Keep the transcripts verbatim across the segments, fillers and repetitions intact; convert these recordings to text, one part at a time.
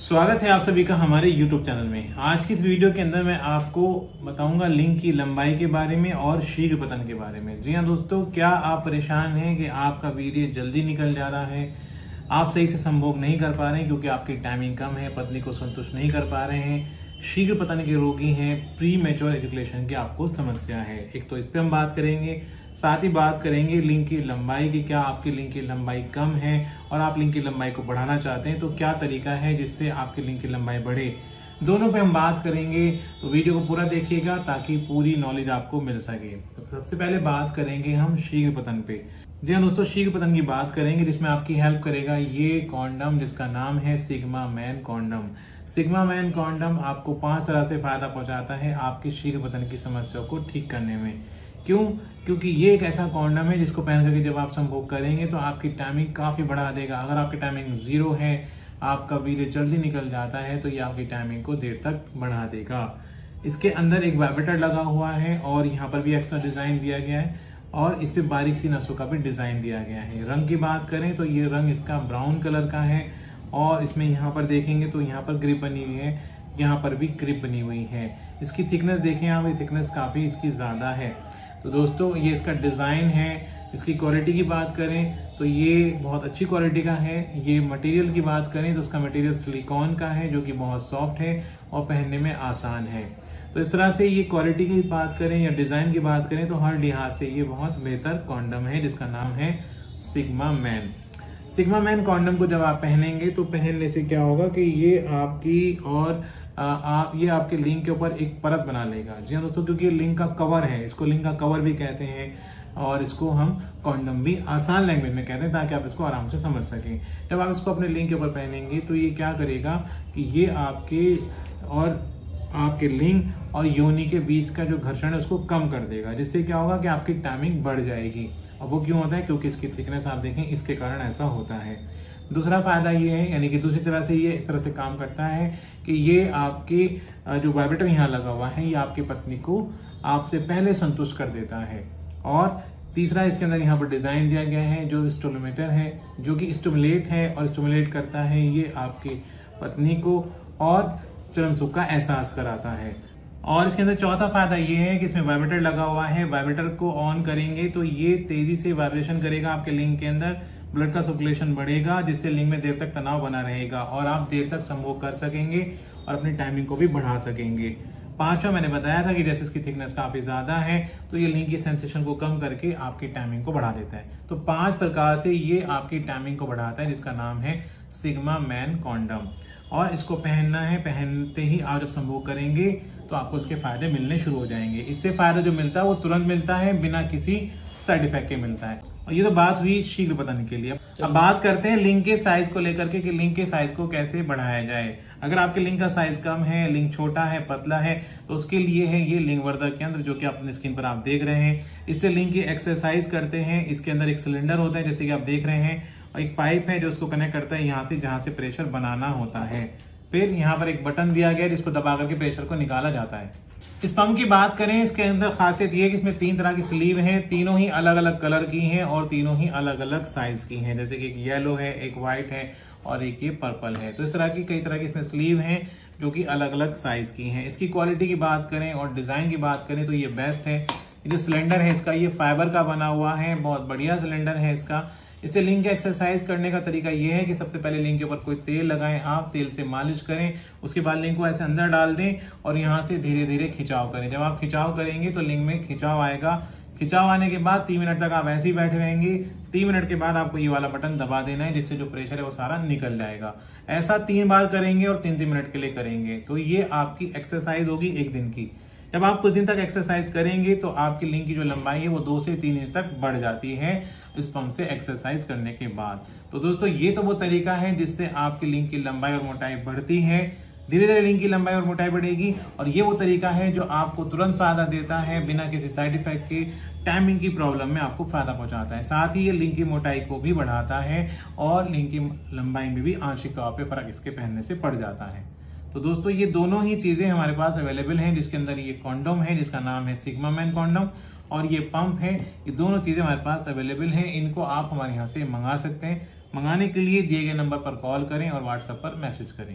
स्वागत है आप सभी का हमारे YouTube चैनल में। आज की इस वीडियो के अंदर मैं आपको बताऊंगा लिंक की लंबाई के बारे में और शीघ्र पतन के बारे में। जी हाँ दोस्तों, क्या आप परेशान हैं कि आपका वीर्य जल्दी निकल जा रहा है, आप सही से संभोग नहीं कर पा रहे हैं क्योंकि आपकी टाइमिंग कम है, पत्नी को संतुष्ट नहीं कर पा रहे हैं, शीघ्र पतन के रोगी हैं, प्री मैच्योर एजुकेशन की आपको समस्या है। एक तो इस पे हम बात करेंगे, साथ ही बात करेंगे लिंक की लंबाई की। क्या आपकी लिंक की लंबाई कम है और आप लिंक की लंबाई को बढ़ाना चाहते हैं तो क्या तरीका है जिससे आपकी लिंक की लंबाई बढ़े, दोनों पे हम बात करेंगे। तो वीडियो को पूरा देखिएगा ताकि पूरी नॉलेज आपको मिल सके। तो सबसे पहले बात करेंगे हम शीघ्र पतन पे। जी हाँ दोस्तों, शीघ्र पतन की बात करेंगे जिसमें आपकी हेल्प करेगा ये कॉन्डम जिसका नाम है sigma man condom. Sigma man condom आपको पांच तरह से फायदा पहुंचाता है आपकी शीघ्र पतन की समस्या को ठीक करने में। क्यों? क्योंकि ये एक ऐसा कॉन्डम है जिसको पहन करके जब आप संभोग करेंगे तो आपकी टाइमिंग काफी बढ़ा देगा। अगर आपकी टाइमिंग जीरो है, आपका वीर्य जल्दी निकल जाता है, तो ये आपकी टाइमिंग को देर तक बढ़ा देगा। इसके अंदर एक वाइब्रेटर लगा हुआ है और यहाँ पर भी एक्स्ट्रा डिजाइन दिया गया है और इस पे बारीक सी नसों का भी डिजाइन दिया गया है। रंग की बात करें तो ये रंग इसका ब्राउन कलर का है और इसमें यहाँ पर देखेंगे तो यहाँ पर ग्रिप बनी हुई है, यहाँ पर भी ग्रिप बनी हुई है। इसकी थिकनेस देखें आप, ये थिकनेस काफी इसकी ज्यादा है। तो दोस्तों ये इसका डिजाइन है। इसकी क्वालिटी की बात करें तो ये बहुत अच्छी क्वालिटी का है। ये मटेरियल की बात करें तो उसका मटेरियल सिलिकॉन का है जो कि बहुत सॉफ्ट है और पहनने में आसान है। तो इस तरह से ये क्वालिटी की बात करें या डिजाइन की बात करें तो हर लिहाज से ये बहुत बेहतर कॉन्डम है जिसका नाम है sigma man. Sigma man condom को जब आप पहनेंगे तो पहनने से क्या होगा कि ये आपकी और आ, आप ये आपके लिंक के ऊपर एक परत बना लेगा। जी हाँ दोस्तों, क्योंकि लिंक का कवर है, इसको लिंक का कवर भी कहते हैं और इसको हम कॉन्डम भी आसान लैंग्वेज में कहते हैं ताकि आप इसको आराम से समझ सकें। जब आप इसको अपने लिंक के ऊपर पहनेंगे तो ये क्या करेगा कि ये आपके और आपके लिंग और योनि के बीच का जो घर्षण है उसको कम कर देगा, जिससे क्या होगा कि आपकी टाइमिंग बढ़ जाएगी। और वो क्यों होता है? क्योंकि इसकी थिकनेस आप देखें, इसके कारण ऐसा होता है। दूसरा फायदा ये है, यानी कि दूसरी तरह से ये इस तरह से काम करता है कि ये आपके जो वाइब्रेटर यहाँ लगा हुआ है ये आपकी पत्नी को आपसे पहले संतुष्ट कर देता है। और तीसरा, इसके अंदर यहाँ पर डिजाइन दिया गया है जो स्टिमुलेटर है, जो कि स्टिमुलेट है और स्टिमुलेट करता है ये आपकी पत्नी को और चरम सुख का एहसास कराता है। और इसके अंदर चौथा फायदा ये है कि इसमें वाइब्रेटर लगा हुआ है। वाइब्रेटर को ऑन करेंगे तो ये तेजी से वाइब्रेशन करेगा आपके लिंग के अंदर, ब्लड का सर्कुलेशन बढ़ेगा जिससे लिंग में देर तक तनाव बना रहेगा और आप देर तक संभोग कर सकेंगे और अपनी टाइमिंग को भी बढ़ा सकेंगे। पांचवा, मैंने बताया था कि जैसे इसकी थिकनेस काफी ज्यादा है तो ये लिंक की सेंसेशन को कम करके आपकी टाइमिंग को बढ़ा देता है। तो पांच प्रकार से ये आपकी टाइमिंग को बढ़ाता है जिसका नाम है सिग्मा मैन कॉन्डम। और इसको पहनना है, पहनते ही आप जब संभोग करेंगे तो आपको इसके फायदे मिलने शुरू हो जाएंगे। इससे फायदा जो मिलता है वो तुरंत मिलता है, बिना किसी साइड इफेक्ट के मिलता है। और ये तो बात हुई शीघ्र पतन के लिए। अब बात करते हैं लिंक के साइज को लेकर के कि लिंक के साइज को कैसे बढ़ाया जाए। अगर आपके लिंक का साइज कम है, लिंक छोटा है, पतला है, तो उसके लिए है ये लिंक वर्धक यंत्र जो कि अपने स्क्रीन पर आप देख रहे हैं। इससे लिंक की एक्सरसाइज करते हैं। इसके अंदर एक सिलेंडर होता है जैसे कि आप देख रहे हैं और एक पाइप है जो उसको कनेक्ट करता है यहाँ से, जहां से प्रेशर बनाना होता है। फिर यहाँ पर एक बटन दिया गया है जिसको दबा करके प्रेशर को निकाला जाता है। इस पंप की बात करें, इसके अंदर खासियत ये है कि इसमें तीन तरह की स्लीव हैं, तीनों ही अलग अलग कलर की हैं और तीनों ही अलग अलग साइज की हैं। जैसे कि एक येलो है, एक व्हाइट है और एक ये पर्पल है। तो इस तरह की कई तरह की इसमें स्लीव हैं जो कि अलग अलग साइज की हैं। इसकी क्वालिटी की बात करें और डिजाइन की बात करें तो ये बेस्ट है। ये जो सिलेंडर है इसका ये फाइबर का बना हुआ है, बहुत बढ़िया सिलेंडर है इसका। इससे लिंक की एक्सरसाइज करने का तरीका यह है कि सबसे पहले लिंक के ऊपर कोई तेल लगाएं, आप तेल से मालिश करें, उसके बाद लिंक को ऐसे अंदर डाल दें और यहाँ से धीरे धीरे खिंचाव करें। जब आप खिंचाव करेंगे तो लिंक में खिंचाव आएगा। खिंचाव आने के बाद तीन मिनट तक आप ऐसे ही बैठे रहेंगे। तीन मिनट के बाद आपको ये वाला बटन दबा देना है जिससे जो प्रेशर है वो सारा निकल जाएगा। ऐसा तीन बार करेंगे और तीन तीन मिनट के लिए करेंगे तो ये आपकी एक्सरसाइज होगी एक दिन की। जब आप कुछ दिन तक एक्सरसाइज करेंगे तो आपकी लिंक की जो लंबाई है वो दो से तीन इंच तक बढ़ जाती है इस पंप से एक्सरसाइज करने के बाद। तो दोस्तों ये तो वो तरीका है जिससे आपकी लिंक की लंबाई और मोटाई बढ़ती है। धीरे धीरे लिंक की लंबाई और मोटाई बढ़ेगी और ये वो तरीका है जो आपको तुरंत फायदा देता है बिना किसी साइड इफेक्ट के, टाइमिंग की प्रॉब्लम में आपको फायदा पहुंचाता है। साथ ही ये लिंक की मोटाई को भी बढ़ाता है और लिंक की लंबाई में भी आंशिक तौर पर फर्क इसके पहनने से पड़ जाता है। तो दोस्तों ये दोनों ही चीजें हमारे पास अवेलेबल हैं, जिसके अंदर ये कॉन्डोम है जिसका नाम है सिग्मा मैन कॉन्डोम और ये पंप है। ये दोनों चीजें हमारे पास अवेलेबल हैं। इनको आप हमारे यहाँ से मंगा सकते हैं। मंगाने के लिए दिए गए नंबर पर कॉल करें और व्हाट्सएप पर मैसेज करें।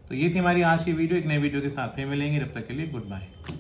तो ये थी हमारी आज की वीडियो। एक नई वीडियो के साथ फिर मिलेंगे, तब तक के लिए गुड बाय।